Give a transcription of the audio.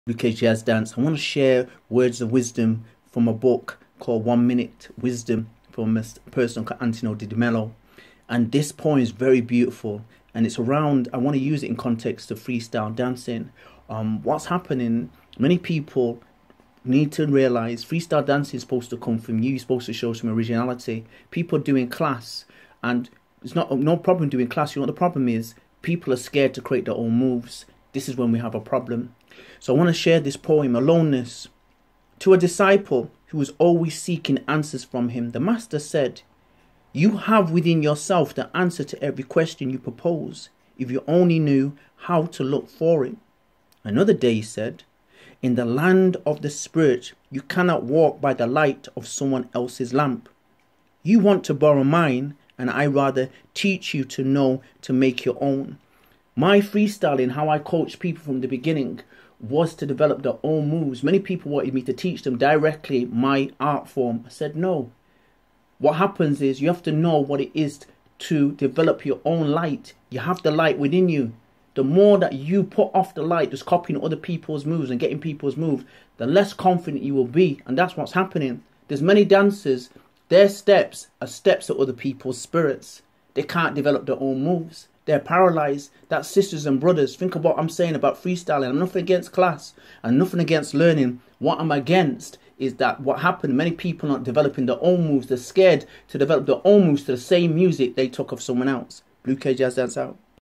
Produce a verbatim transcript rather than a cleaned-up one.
U K Jazz Dance. I want to share words of wisdom from a book called One Minute Wisdom from a person called Antonio Di Mello. And this poem is very beautiful, and it's around, I want to use it in context of freestyle dancing. Um, what's happening, many people need to realize freestyle dancing is supposed to come from you. You're supposed to show some originality. People doing class, and it's not no problem doing class. You know what the problem is? People are scared to create their own moves. This is when we have a problem. So I want to share this poem, Aloneness. To a disciple who was always seeking answers from him, the master said, "You have within yourself the answer to every question you propose, if you only knew how to look for it." Another day he said, "In the land of the spirit, you cannot walk by the light of someone else's lamp. You want to borrow mine, and I rather teach you to know to make your own." My freestyling, how I coach people from the beginning, was to develop their own moves. Many people wanted me to teach them directly my art form. I said no. What happens is you have to know what it is to develop your own light. You have the light within you. The more that you put off the light, just copying other people's moves and getting people's moves, the less confident you will be. And that's what's happening. There's many dancers, their steps are steps of other people's spirits. They can't develop their own moves. They're paralyzed. That's sisters and brothers. Think about what I'm saying about freestyling. I'm nothing against class and nothing against learning. What I'm against is that what happened, many people are not developing their own moves. They're scared to develop their own moves to the same music they took of someone else. Blue K Jazz Dance out.